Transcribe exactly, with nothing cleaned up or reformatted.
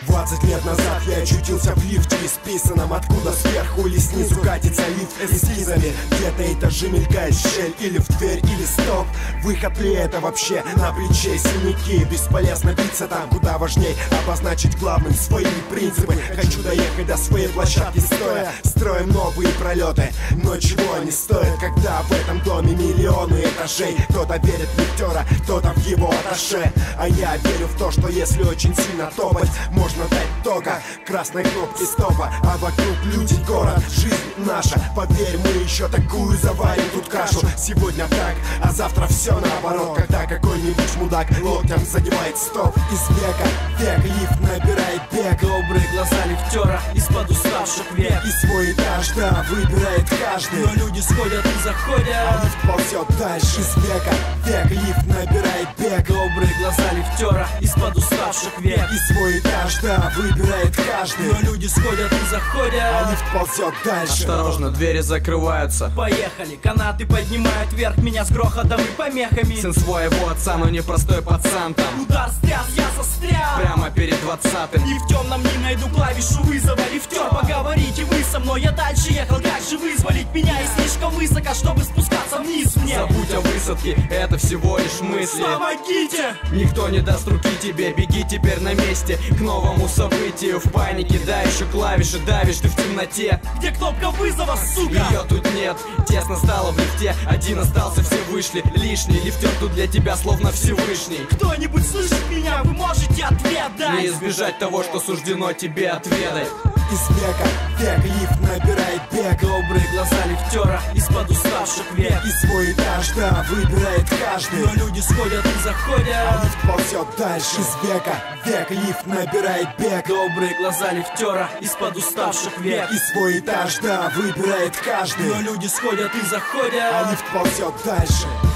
Двадцать лет назад я очутился в лифте исписанном, откуда сверху или снизу катится лифт эскизами. Где-то этажи мелькает щель, или в дверь, или стоп. Выход ли это вообще? На плече синяки. Бесполезно биться там, куда важней обозначить главным свои принципы. Хочу доехать до своей площадки стоя. Строим новые пролеты, но чего они стоят, когда в этом доме миллионы этажей? Кто-то верит в лифтера, кто-то в его аташе. А я верю в то, что если очень сильно топать, можно дать тока красной кнопки стопа. А вокруг люди, город, жизнь наша. Поверь, мы еще такую заварим тут кашу. Сегодня так, а завтра все наоборот. Когда какой-нибудь мудак локтем задевает стоп. Из века в век лифт набирает бег. Добрые глаза лифтера из-под уставших век. И свой этаж, да, выбирает каждый. Но люди сходят и заходят, а лифт ползет дальше. Из века в век лифт набирает бег. Добрые глаза лифтера из-под уставших век. И свой этаж, да, выбирает каждый. Но люди сходят и заходят, а лифт ползет дальше. Осторожно, двери закрываются. Поехали, канаты поднимают вверх меня с грохотом и помехами. Сын своего отца, но непростой пацан там. Удар стряс, я застрял прямо перед двадцатым. И в темном не найду клавишу вызова. Лифтер, поговорите вы со мной. Я дальше ехал, как же вызволить меня? И слишком высоко, чтобы спускаться вниз мне. Забудь о высадке, это всего лишь мысли. Помогите! Никто не даст руки тебе, беги теперь на месте к новому событию. В панике, да, еще клавиши давишь ты в темноте. Где кнопка вызова, сука? Ее тут нет, тесно стало в лифте. Один остался, все вышли, лишний. Лифтер тут для тебя словно Всевышний. Кто-нибудь слышит меня? Вы можете ответ дать? Не избежать того, что суждено тебе отведать. Из века в век лифт набирает бег. Добрые глаза лифтера из-под уставших век. И свой этаж, да, выбирает каждый. Но люди сходят и заходят, а лифт ползет дальше. Из века в век лифт набирает бег. Добрые глаза лифтера из-под уставших век. И свой этаж, да, выбирает каждый. Но люди сходят и заходят, а лифт ползет дальше.